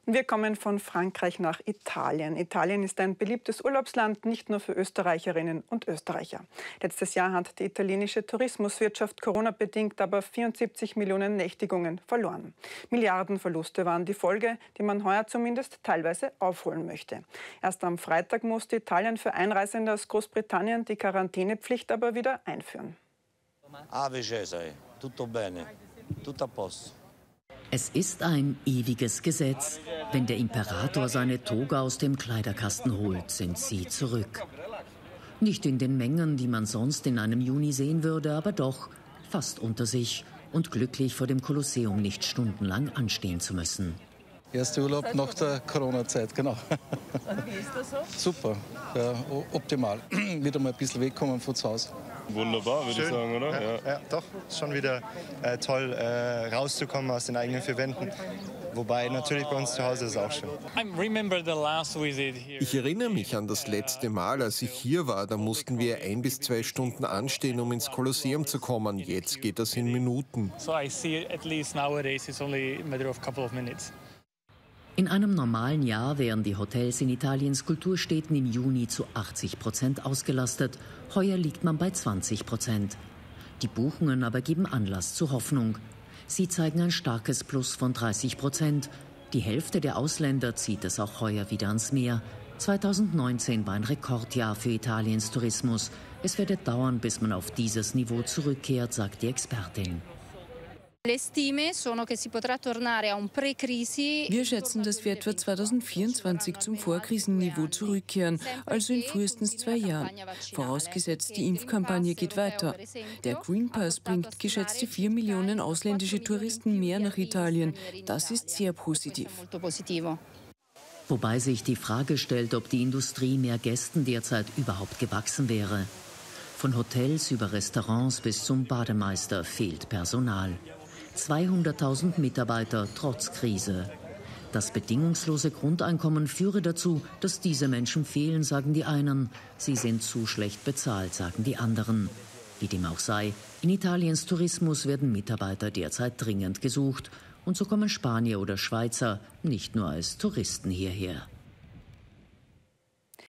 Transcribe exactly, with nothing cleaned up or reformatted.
Wir kommen von Frankreich nach Italien. Italien ist ein beliebtes Urlaubsland, nicht nur für Österreicherinnen und Österreicher. Letztes Jahr hat die italienische Tourismuswirtschaft Corona-bedingt aber vierundsiebzig Millionen Nächtigungen verloren. Milliardenverluste waren die Folge, die man heuer zumindest teilweise aufholen möchte. Erst am Freitag musste Italien für Einreisende aus Großbritannien die Quarantänepflicht aber wieder einführen. Ave Gesù, tutto bene, tutto a posto. Es ist ein ewiges Gesetz. Wenn der Imperator seine Toga aus dem Kleiderkasten holt, sind sie zurück. Nicht in den Mengen, die man sonst in einem Juni sehen würde, aber doch fast unter sich und glücklich vor dem Kolosseum nicht stundenlang anstehen zu müssen. Erster Urlaub nach der Corona-Zeit, genau. Und wie ist das so? Super, ja, optimal. Wieder mal ein bisschen wegkommen von zu Hause. Wunderbar, würde ich sagen, oder? Ja, ja. ja doch, schon wieder äh, toll äh, rauszukommen aus den eigenen vier Wänden. Wobei natürlich bei uns zu Hause ist es auch schön. Ich erinnere mich an das letzte Mal, als ich hier war. Da mussten wir ein bis zwei Stunden anstehen, um ins Kolosseum zu kommen. Jetzt geht das in Minuten. In einem normalen Jahr wären die Hotels in Italiens Kulturstädten im Juni zu achtzig Prozent ausgelastet. Heuer liegt man bei zwanzig Prozent. Die Buchungen aber geben Anlass zur Hoffnung. Sie zeigen ein starkes Plus von dreißig Prozent. Die Hälfte der Ausländer zieht es auch heuer wieder ans Meer. zweitausendneunzehn war ein Rekordjahr für Italiens Tourismus. Es werde dauern, bis man auf dieses Niveau zurückkehrt, sagt die Expertin. Wir schätzen, dass wir etwa zweitausendvierundzwanzig zum Vorkrisenniveau zurückkehren, also in frühestens zwei Jahren. Vorausgesetzt, die Impfkampagne geht weiter. Der Green Pass bringt geschätzte vier Millionen ausländische Touristen mehr nach Italien. Das ist sehr positiv. Wobei sich die Frage stellt, ob die Industrie mehr Gästen derzeit überhaupt gewachsen wäre. Von Hotels über Restaurants bis zum Bademeister fehlt Personal. zweihunderttausend Mitarbeiter trotz Krise. Das bedingungslose Grundeinkommen führe dazu, dass diese Menschen fehlen, sagen die einen. Sie sind zu schlecht bezahlt, sagen die anderen. Wie dem auch sei, in Italiens Tourismus werden Mitarbeiter derzeit dringend gesucht. Und so kommen Spanier oder Schweizer nicht nur als Touristen hierher.